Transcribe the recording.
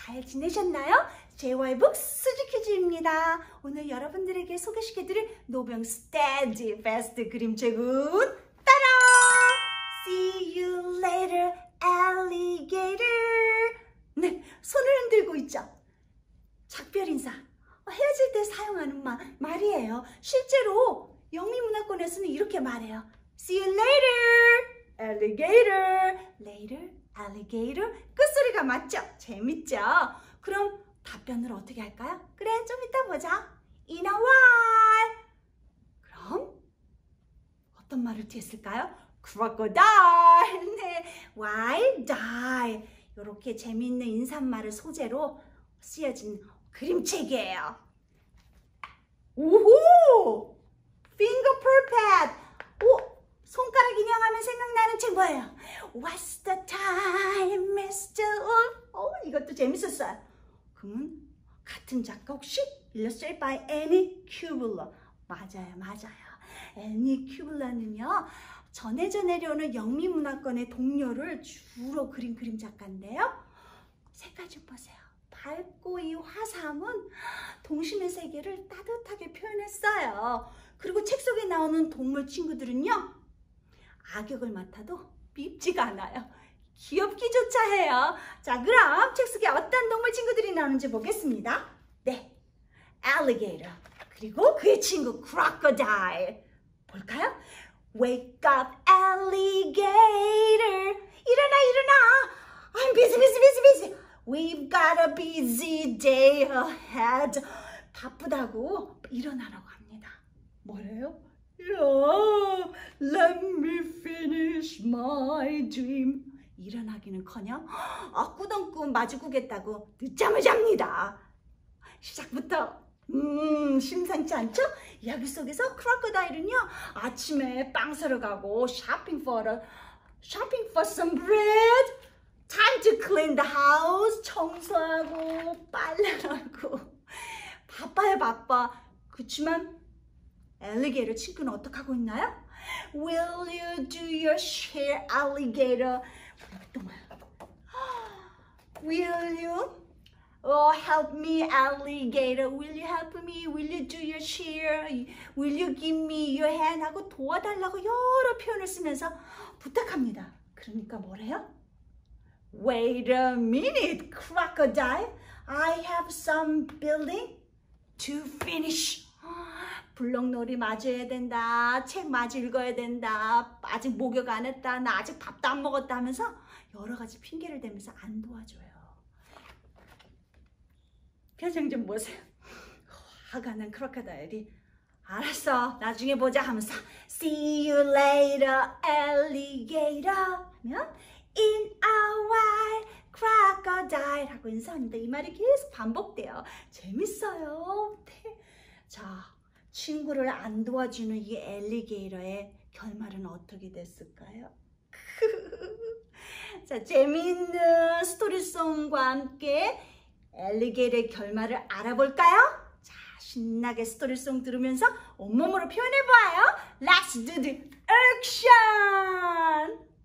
잘 지내셨나요? JY북 수지 퀴즈입니다. 오늘 여러분들에게 소개시켜드릴 노병 스테디 베스트 그림책은 따라! See you later, alligator. 네, 손을 흔들고 있죠. 작별 인사. 헤어질 때 사용하는 말이에요. 실제로 영미문화권에서는 이렇게 말해요. See you later, alligator. Later, alligator. 끝소리가 맞죠? 재밌죠? 그럼 답변을 어떻게 할까요? 그래, 좀 이따 보자. In a while. 그럼 어떤 말을 뒤에 쓸까요? crocodile. 네, while die. 이렇게 재미있는 인사말을 소재로 쓰여진 그림책이에요. 오호! finger puppet. 오, 손가락 인형하면 생각나는 책 뭐예요? What's the time, Mr. Wolf? 이것도 재밌었어요. 그러면 같은 작가 혹시? Illustrated by Annie Kubler. 맞아요. Annie Kubler는요, 전해져 내려오는 영미문화권의 동료를 주로 그린 그림 작가인데요. 색깔 좀 보세요. 밝고 이 화사함은 동심의 세계를 따뜻하게 표현했어요. 그리고 책 속에 나오는 동물 친구들은요, 악역을 맡아도 밉지가 않아요. 귀엽기조차 해요. 자, 그럼 책 속에 어떤 동물 친구들이 나오는지 보겠습니다. 네, alligator, 그리고 그의 친구 crocodile. 볼까요? Wake up, alligator. 일어나. I'm busy. We've got a busy day ahead. 바쁘다고 일어나라고 합니다. 뭐래요? Yeah, let me finish my dream. 일어나기는커녕 꾸덩꿈 마주 꾸겠다고 늦잠을 잡니다. 시작부터 심상치 않죠? 이야기 속에서 크로커다일은요, 아침에 빵 사러 가고 shopping for some bread, time to clean the house, 청소하고 빨래하고 바빠. 그치만 알리게이터 친구는 어떻게 하고 있나요? Will you do your share, alligator? Will you help me, alligator? Will you help me? Will you do your share? Will you give me your hand? 하고 도와달라고 여러 표현을 쓰면서 부탁합니다. 그러니까 뭐래요? Wait a minute, crocodile. I have some building to finish. 블록놀이 마저 해야 된다. 책 마저 읽어야 된다. 아직 목욕 안 했다. 나 아직 밥도 안 먹었다 하면서 여러 가지 핑계를 대면서 안 도와줘요. 표정 좀 보세요. 화가 난 크로커다일이 알았어, 나중에 보자 하면서 See you later, alligator 하면 In a while, crocodile 하고 인사합니다. 이 말이 계속 반복돼요. 재밌어요. 네. 자, 친구를 안 도와주는 이 엘리게이터의 결말은 어떻게 됐을까요? 자, 재미있는 스토리송과 함께 엘리게이터의 결말을 알아볼까요? 자, 신나게 스토리송 들으면서 온몸으로 표현해봐요. Let's do the action!